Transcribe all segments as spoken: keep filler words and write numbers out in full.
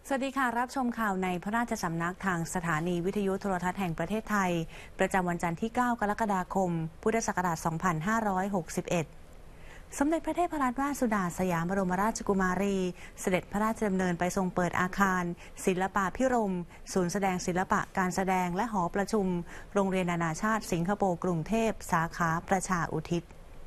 สวัสดีค่ะรับชมข่าวในพระราชสำนักทางสถานีวิทยุโทรทัศน์แห่งประเทศไทยประจำวันจันทร์ที่ เก้า กรกฎาคม พุทธศักราช สองพันห้าร้อยหกสิบเอ็ด สมเด็จพระเทพรัตนราชสุดาสยามบรมราชกุมารีเสด็จพระราชดำเนินไปทรงเปิดอาคารศิลปาภิรมย์ศูนย์แสดงศิลปะการแสดงและหอประชุมโรงเรียนนานาชาติสิงคโปร์กรุงเทพสาขาประชาอุทิศ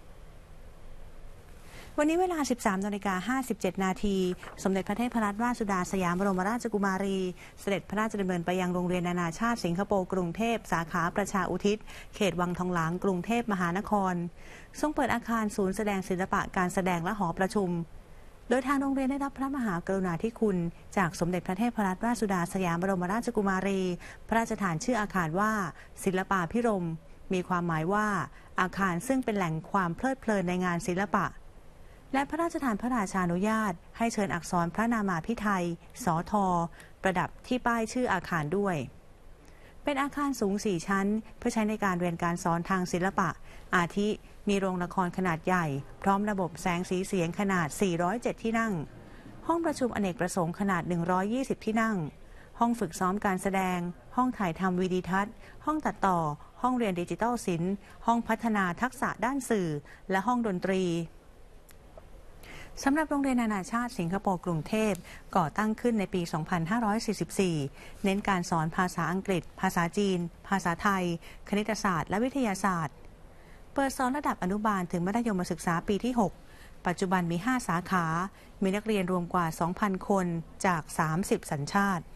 วันนี้เวลา สิบสามนาฬิกาห้าสิบเจ็ด นาทีสมเด็จพระเทพรัตนราชสุดาสยามบรมราชกุมารีเสด็จพระราชดำเนินไปยังโรงเรียนนานาชาติสิงคโปร์กรุงเทพสาขาประชาอุทิศเขตวังทองหลางกรุงเทพมหานครทรงเปิดอาคารศูนย์แสดงศิลปะการแสดงและหอประชุมโดยทางโรงเรียนได้รับพระมหากรุณาธิคุณจากสมเด็จพระเทพรัตนราชสุดาสยามบรมราชกุมารีพระราชทานชื่ออาคารว่าศิลปาภิรมย์มีความหมายว่าอาคารซึ่งเป็นแหล่งความเพลิดเพลินในงานศิลปะและพระราชทานพระราชานุญาตให้เชิญอักษรพระนามาภิไธยสทประดับที่ป้ายชื่ออาคารด้วยเป็นอาคารสูงสี่ชั้นเพื่อใช้ในการเรียนการสอนทางศิลปะอาทิมีโรงละครขนาดใหญ่พร้อมระบบแสงสีเสียงขนาดสี่ร้อยเจ็ดที่นั่งห้องประชุมอเนกประสงค์ขนาดหนึ่งร้อยยี่สิบที่นั่งห้องฝึกซ้อมการแสดงห้องถ่ายทำวิดีทัศน์ห้องตัดต่อห้องเรียนดิจิทัลศิลป์ห้องพัฒนาทักษะด้านสื่อและห้องดนตรีสำหรับโรงเรียนนานาชาติสิงคโปร์กรุงเทพก่อตั้งขึ้นในปี สองพันห้าร้อยสี่สิบสี่ เน้นการสอนภาษาอังกฤษภาษาจีนภาษาไทยคณิตศาสตร์และวิทยาศาสตร์เปิดสอนระดับอนุบาลถึงมัธยมศึกษาปีที่ หกปัจจุบันมี ห้า สาขามีนักเรียนรวมกว่า สองพัน คนจาก สามสิบ สัญชาติ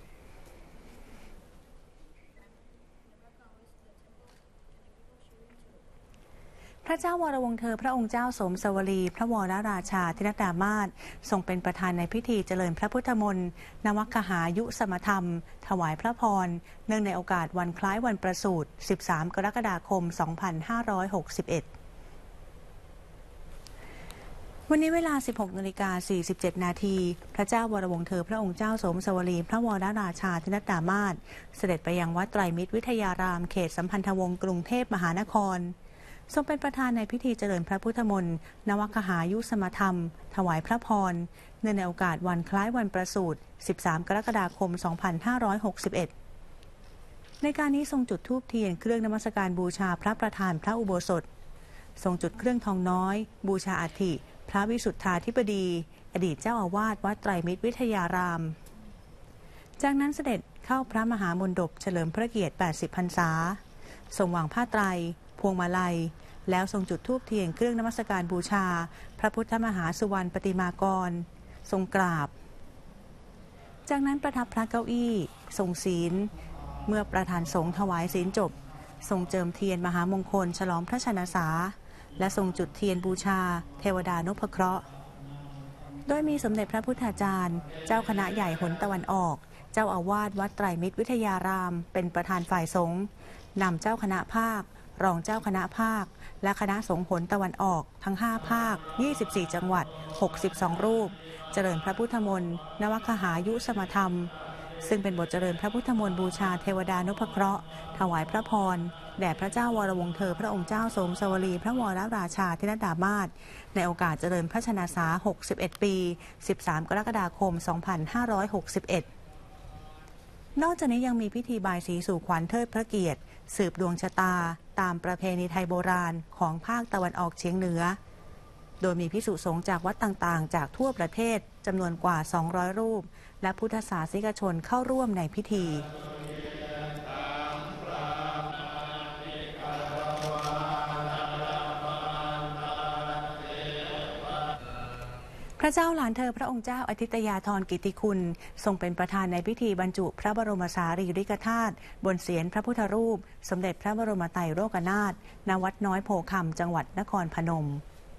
พระเจ้าวรวงศ์เธอพระองค์เจ้าสมสวลีพระวรราชาธินดามาศทรงเป็นประธานในพิธีเจริญพระพุทธมนต์นวคหายุสมธรรมถวายพระพรเนื่องในโอกาสวันคล้ายวันประสูติสิบสามกรกฎาคมสองพันห้าร้อยหกสิบเอ็ดวันนี้เวลา สิบหกนาฬิกาสี่สิบเจ็ด นาทีพระเจ้าวรวงศ์เธอพระองค์เจ้าสมสวลีพระวรราชาธินดามาศเสด็จไปยังวัดไตรมิตรวิทยารามเขตสัมพันธวงศ์กรุงเทพมหานครทรงเป็นประธานในพิธีเจริญพระพุทธมนต์นวคหายุสมธรรมถวายพระพรเนื่องในโอกาสวันคล้ายวันประสูติสิบสามกรกฎาคมสองพันห้าร้อยหกสิบเอ็ดในการนี้ทรงจุดธูปเทียนเครื่องนมัสการบูชาพระประธานพระอุโบสถทรงจุดเครื่องทองน้อยบูชาอัฐิพระวิสุทธาธิบดีอดีตเจ้าอาวาสวัดไตรมิตรวิทยารามจากนั้นเสด็จเข้าพระมหามณฑปเฉลิมพระเกียรติแปดสิบพรรษาทรงวางผ้าไตรพวงมาลัยแล้วทรงจุดธูปเทียนเครื่องนมัสการบูชาพระพุทธมหาสุวรรณปฏิมากรทรงกราบจากนั้นประทับพระเก้าอี้ทรงศีลเมื่อประธานสงฆ์ถวายศีลจบทรงเจิมเทียนมหามงคลฉลองพระชนสาและทรงจุดเทียนบูชาเทวดานพเคราะห์โดยมีสมเด็จพระพุทธาจารย์เจ้าคณะใหญ่หนตะวันออกเจ้าอาวาสวัดไตรมิตรวิทยารามเป็นประธานฝ่ายสงฆ์นำเจ้าคณะภาครองเจ้าคณะภาคและคณะสงฆ์หนตะวันออกทั้งห้าภาคยี่สิบสี่จังหวัดหกสิบสองรูปเจริญพระพุทธมนต์นวคหายุสมธรรมซึ่งเป็นบทเจริญพระพุทธมนต์บูชาเทวดานพเคราะห์ถวายพระพรแด่พระเจ้าวรวงศ์เธอพระองค์เจ้าสมสวลีพระวรราชาธินดามาศในโอกาสเจริญพระชนสาหกสิบเอ็ดปีสิบสามกรกฎาคมสองพันห้าร้อยหกสิบเอ็ดนอกจากนี้ยังมีพิธีบายสีสู่ขวัญเทิดพระเกียรติสืบดวงชะตาตามประเพณีไทยโบราณของภาคตะวันออกเฉียงเหนือโดยมีภิกษุสงฆ์จากวัดต่างๆจากทั่วประเทศจำนวนกว่าสองร้อยรูปและพุทธศาสนิกชนเข้าร่วมในพิธีพระเจ้าหลานเธอพระองค์เจ้าอธิตยาธรกิติคุณทรงเป็นประธานในพิธีบรรจุพระบรมสารีริกธาตุบนเศียรพระพุทธรูปสมเด็จพระบรมไตรโลกนาถณวัดน้อยโพคำจังหวัดนครพนม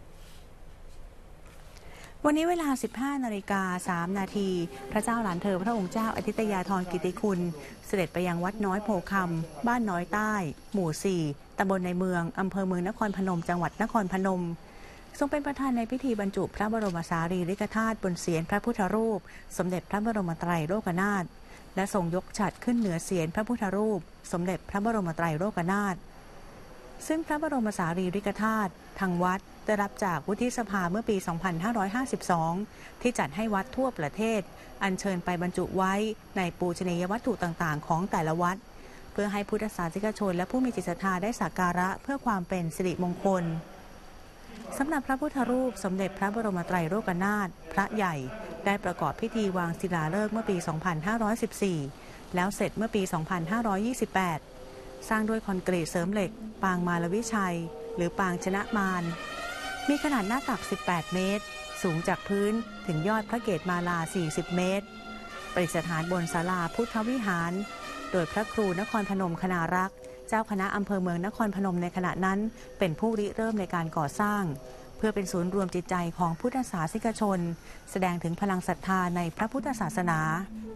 วันนี้เวลา สิบห้านาฬิกาสาม นาทีพระเจ้าหลานเธอพระองค์เจ้าอธิตยาธรกิติคุณเสด็จไปยังวัดน้อยโพคำบ้านน้อยใต้หมู่สี่ตำบลในเมืองอำเภอเมืองนครพนมจังหวัดนครพนมทรงเป็นประธานในพิธีบรรจุพระบรมสารีริกธาตุบนเศียรพระพุทธรูปสมเด็จพระบรมไตรโลกนาถและทรงยกฉัตรขึ้นเหนือเศียรพระพุทธรูปสมเด็จพระบรมไตรโลกนาถซึ่งพระบรมสารีริกธาตุทางวัดได้รับจากวุฒิสภาเมื่อปี สองพันห้าร้อยห้าสิบสอง ที่จัดให้วัดทั่วประเทศอัญเชิญไปบรรจุไว้ในปูชนียวัตถุต่างๆของแต่ละวัดเพื่อให้พุทธศาสนิกชนและผู้มีจิตศรัทธาได้สักการะเพื่อความเป็นสิริมงคลสำหรับพระพุทธรูปสมเด็จพระบรมไตรโลกนาถพระใหญ่ได้ประกอบพิธีวางศิลาฤกษ์เมื่อปี สองพันห้าร้อยสิบสี่ แล้วเสร็จเมื่อปี สองพันห้าร้อยยี่สิบแปด สร้างด้วยคอนกรีตเสริมเหล็กปางมารวิชัยหรือปางชนะมารมีขนาดหน้าตัก สิบแปด เมตรสูงจากพื้นถึงยอดพระเกศมาลา สี่สิบ เมตรประดิษฐานบนศาลาพุทธวิหารโดยพระครูนครพนมคณารักษ์เจ้าคณะอำเภอเมืองนครพนมในขณะนั้นเป็นผู้ริเริ่มในการก่อสร้างเพื่อเป็นศูนย์รวมจิตใจของพุทธศาสนิกชนแสดงถึงพลังศรัทธาในพระพุทธศาสนา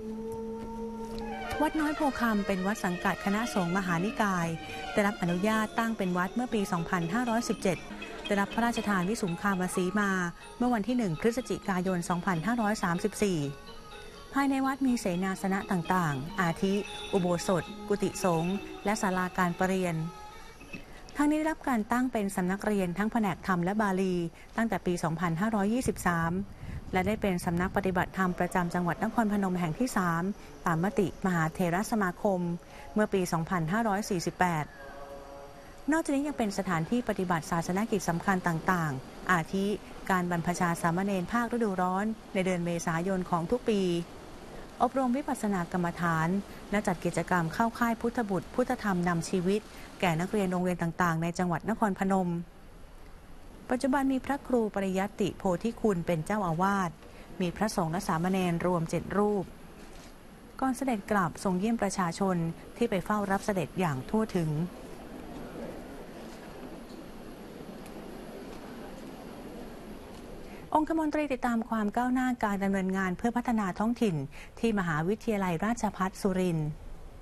วัดน้อยโพคำเป็นวัดสังกัดคณะสงฆ์มหานิกายได้รับอนุญาตตั้งเป็นวัดเมื่อปี สองพันห้าร้อยสิบเจ็ด ได้รับพระราชทานวิสุงคามสีมาเมื่อวันที่ หนึ่ง พฤศจิกายน สองพันห้าร้อยสามสิบสี่ ภายในวัดมีเสนาสนะต่างๆอาทิ อุโบสถ กุฏิสงฆ์และศาลาการประเรียนทั้งนี้ได้รับการตั้งเป็นสำนักเรียนทั้งแผนกธรรมและบาลีตั้งแต่ปี สองพันห้าร้อยยี่สิบสาม และได้เป็นสำนักปฏิบัติธรรมประจำจังหวัดนครพนมแห่งที่ สาม ตามมติมหาเถรสมาคมเมื่อปี สองพันห้าร้อยสี่สิบแปด นอกจากนี้ยังเป็นสถานที่ปฏิบัติศาสนกิจสำคัญต่างๆอาทิการบรรพชาสามเณรภาคฤดูร้อนในเดือนเมษายนของทุกปีอบรมวิปัสสนากรรมฐานและจัดกิจกรรมเข้าค่ายพุทธบุตรพุทธธรรมนำชีวิตแก่นักเรียนโรงเรียนต่างๆในจังหวัดนครพนมปัจจุบันมีพระครูปริยัติโพธิคุณเป็นเจ้าอาวาสมีพระสงฆ์และสามเณรรวมเจ็ดรูปก่อนเสด็จกลับทรงเยี่ยมประชาชนที่ไปเฝ้ารับเสด็จอย่างทั่วถึงองคมนตรีติดตามความก้าวหน้าการดำเนินงานเพื่อพัฒนาท้องถิ่นที่มหาวิทยาลัยราชภัฏสุรินทร์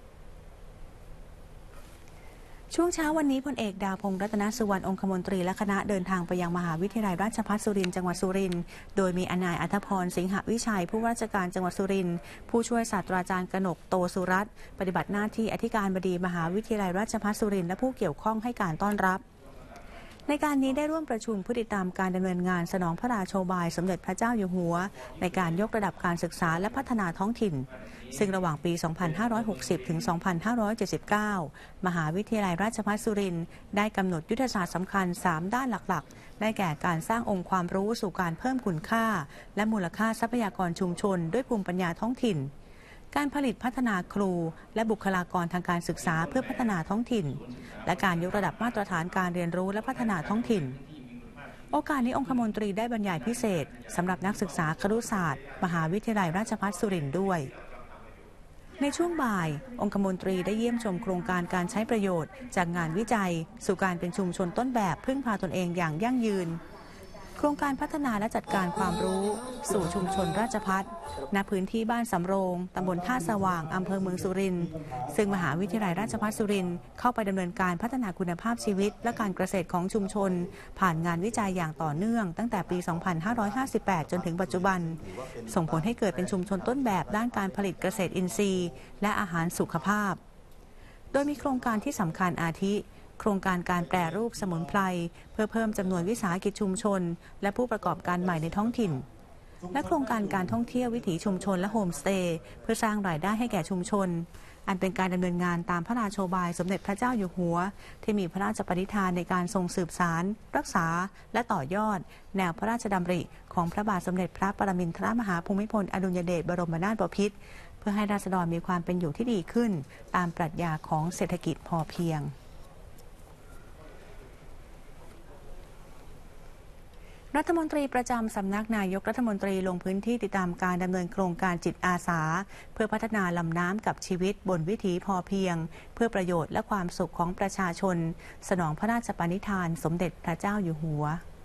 ช่วงเช้าวันนี้พลเอกดาพงษ์รัตนสุวรรณองคมนตรีและคณะเดินทางไปยังมหาวิทยาลัยราชภัฏสุรินทร์จังหวัดสุรินทร์โดยมีอนายอัธพรสิงหวิชัยผู้ว่าราชการจังหวัดสุรินทร์ผู้ช่วยศาสตราจารย์กนกโตสุรัตน์ปฏิบัติหน้าที่อธิการบดีมหาวิทยาลัยราชภัฏสุรินทร์และผู้เกี่ยวข้องให้การต้อนรับในการนี้ได้ร่วมประชุมผู้ติดตามการดำเนินงานสนองพระราโชบายสมเด็จพระเจ้าอยู่หัวในการยกระดับการศึกษาและพัฒนาท้องถิ่นซึ่งระหว่างปี สองพันห้าร้อยหกสิบ ถึง สองพันห้าร้อยเจ็ดสิบเก้า มหาวิทยาลัยราชภัฏสุรินทร์ได้กำหนดยุทธศาสตร์สำคัญ สาม ด้านหลักๆได้แก่การสร้างองค์ความรู้สู่การเพิ่มคุณค่าและมูลค่าทรัพยากรชุมชนด้วยภูมิปัญญาท้องถิ่นการผลิตพัฒนาครูและบุคลากรทางการศึกษาเพื่อพัฒนาท้องถิ่นและการยกระดับมาตรฐานการเรียนรู้และพัฒนาท้องถิ่นโอกาสนี้องคมนตรีได้บรรยายพิเศษสำหรับนักศึกษาครุศาสตร์มหาวิทยาลัยราชภัฏสุรินทร์ด้วยในช่วงบ่ายองคมนตรีได้เยี่ยมชมโครงการการใช้ประโยชน์จากงานวิจัยสู่การเป็นชุมชนต้นแบบพึ่งพาตนเองอย่างยั่งยืนโครงการพัฒนาและจัดการความรู้สู่ชุมชนราชภัฏณพื้นที่บ้านสำโรงตำบลท่าสว่างอำเภอเมืองสุรินทร์ซึ่งมหาวิทยาลัยราชภัฏสุรินทร์เข้าไปดำเนินการพัฒนาคุณภาพชีวิตและการเกษตรของชุมชนผ่านงานวิจัยอย่างต่อเนื่องตั้งแต่ปี สองพันห้าร้อยห้าสิบแปด จนถึงปัจจุบันส่งผลให้เกิดเป็นชุมชนต้นแบบด้านการผลิตเกษตรอินทรีย์และอาหารสุขภาพโดยมีโครงการที่สำคัญอาทิโครงการการแปรรูปสมุนไพรเพื่อเพิ่มจำนวนวิสาหกิจชุมชนและผู้ประกอบการใหม่ในท้องถิ่นและโครงการการท่องเที่ยววิถีชุมชนและโฮมสเตย์เพื่อสร้างรายได้ให้แก่ชุมชนอันเป็นการดำเนินงานตามพระราโชบายสมเด็จพระเจ้าอยู่หัวที่มีพระราชปณิธานในการทรงสืบสานรักษาและต่อยอดแนวพระราชดำริของพระบาทสมเด็จพระปรมินทรมหาภูมิพลอดุลยเดชบรมนาถบพิตรเพื่อให้ราษฎรมีความเป็นอยู่ที่ดีขึ้นตามปรัชญาของเศรษฐกิจพอเพียงรัฐมนตรีประจำสำนักนายกรัฐมนตรีลงพื้นที่ติดตามการดำเนินโครงการจิตอาสาเพื่อพัฒนาลำน้ำกับชีวิตบนวิถีพอเพียงเพื่อประโยชน์และความสุขของประชาชนสนองพระราชปณิธานสมเด็จพระเจ้าอยู่หัว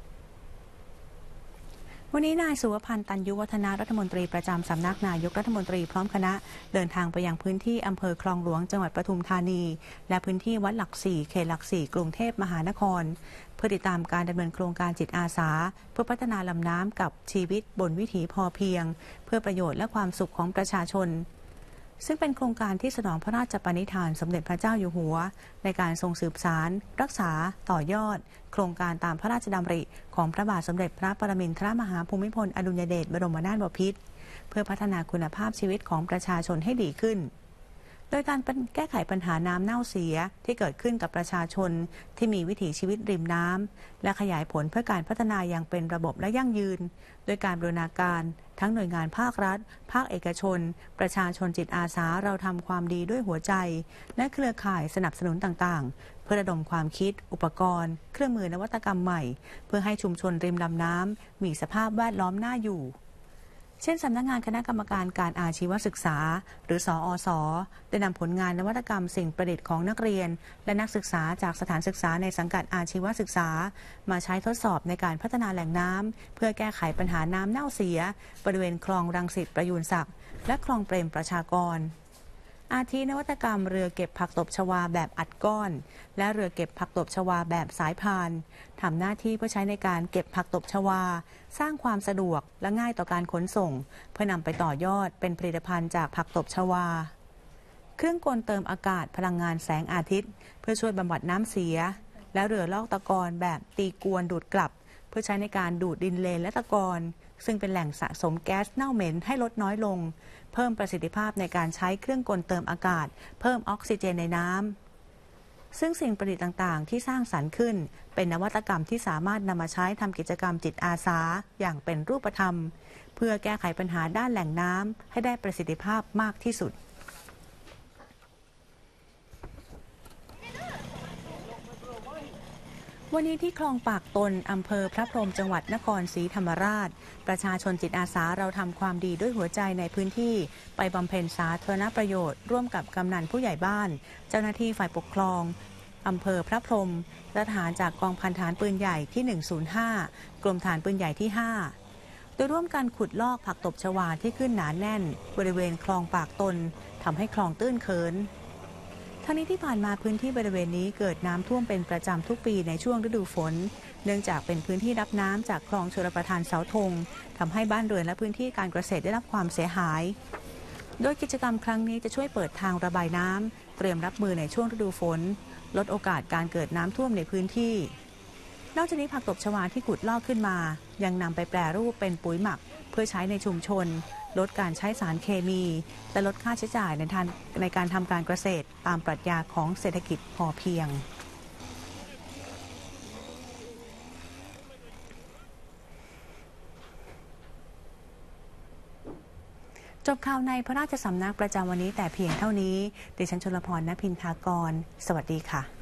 วันนี้นายสุวพันธ์ตันยุวัฒนารัฐมนตรีประจำสำนักนายกรัฐมนตรีพร้อมคณะเดินทางไปยังพื้นที่อำเภอคลองหลวงจังหวัดปทุมธานีและพื้นที่วัดหลักสี่เขตหลักสี่กรุงเทพมหานครเพื่อติดตามการดำเนินโครงการจิตอาสาเพื่อพัฒนาลำน้ำกับชีวิตบนวิถีพอเพียงเพื่อประโยชน์และความสุขของประชาชนซึ่งเป็นโครงการที่สนองพระราชปณิธานสมเด็จพระเจ้าอยู่หัวในการทรงสืบสานรักษาต่อยอดโครงการตามพระราชดำริของพระบาทสมเด็จพระปรมินทรมหาภูมิพลอดุลยเดชบรมนาถบพิตรเพื่อพัฒนาคุณภาพชีวิตของประชาชนให้ดีขึ้นโดยการแก้ไขปัญหาน้ำเน่าเสียที่เกิดขึ้นกับประชาชนที่มีวิถีชีวิตริมน้ำและขยายผลเพื่อการพัฒนาอย่างเป็นระบบและยั่งยืนโดยการบูรณาการทั้งหน่วยงานภาครัฐภาคเอกชนประชาชนจิตอาสาเราทำความดีด้วยหัวใจและเครือข่ายสนับสนุนต่างๆเพื่อระดมความคิดอุปกรณ์เครื่องมือนวัตกรรมใหม่เพื่อให้ชุมชนริมลำน้ำมีสภาพแวดล้อมน่าอยู่เช่นสำนักงานคณะกรรมการการอาชีวศึกษาหรือสอสได้นำผลงานนวัตกรรมสิ่งประดิษฐ์ของนักเรียนและนักศึกษาจากสถานศึกษาในสังกัดอาชีวศึกษามาใช้ทดสอบในการพัฒนาแหล่งน้ำเพื่อแก้ไขปัญหาน้ำเน่าเสียบริเวณคลองรังสิตประยูรศักดิ์และคลองเปรมประชากรอาทินวัตกรรมเรือเก็บผักตบชวาแบบอัดก้อนและเรือเก็บผักตบชวาแบบสายพานทำหน้าที่เพื่อใช้ในการเก็บผักตบชวาสร้างความสะดวกและง่ายต่อการขนส่งเพื่อนำไปต่อยอดเป็นผลิตภัณฑ์จากผักตบชวาเครื่องกลเติมอากาศพลังงานแสงอาทิตย์เพื่อช่วยบำบัดน้ำเสียและเรือลอกตะกอนแบบตีกวนดูดกลับเพื่อใช้ในการดูดดินเลนและตะกอนซึ่งเป็นแหล่งสะสมแก๊สเน่าเหม็นให้ลดน้อยลงเพิ่มประสิทธิภาพในการใช้เครื่องกลเติมอากาศเพิ่มออกซิเจนในน้ำซึ่งสิ่งประดิษฐ์ต่างๆที่สร้างสรรค์ขึ้นเป็นนวัตกรรมที่สามารถนำมาใช้ทำกิจกรรมจิตอาสาอย่างเป็นรูปธรรมเพื่อแก้ไขปัญหาด้านแหล่งน้ำให้ได้ประสิทธิภาพมากที่สุดวันนี้ที่คลองปากตนอำเภอพระพรหมจังหวัดนครศรีธรรมราชประชาชนจิตอาสาเราทำความดีด้วยหัวใจในพื้นที่ไปบำเพ็ญสาธารณประโยชน์ร่วมกับกำนันผู้ใหญ่บ้านเจ้าหน้าที่ฝ่ายปกครองอำเภอพระพรหมและทหารจากกองพันฐานปืนใหญ่ที่หนึ่งศูนย์ห้ากรมฐานปืนใหญ่ที่ห้าโดยร่วมกันขุดลอกผักตบชวาที่ขึ้นหนาแน่นบริเวณคลองปากตนทำให้คลองตื้นเขินทั้งนี้ที่ผ่านมาพื้นที่บริเวณนี้เกิดน้ำท่วมเป็นประจำทุกปีในช่วงฤดูฝนเนื่องจากเป็นพื้นที่รับน้ำจากคลองชลประทานเสาธงทำให้บ้านเรือนและพื้นที่การเกษตรได้รับความเสียหายโดยกิจกรรมครั้งนี้จะช่วยเปิดทางระบายน้ำเตรียมรับมือในช่วงฤดูฝนลดโอกาสการเกิดน้ำท่วมในพื้นที่นอกจากนี้ผักตบชวาที่ขุดลอกขึ้นมายังนำไปแปรรูปเป็นปุ๋ยหมักเพื่อใช้ในชุมชนลดการใช้สารเคมีและลดค่าใช้จ่ายในทางในการทำการเกษตรตามปรัชญาของเศรษฐกิจพอเพียงจบข่าวในพระราชสำนักประจำวันนี้แต่เพียงเท่านี้ดิฉันชลพร ณ พินทากรสวัสดีค่ะ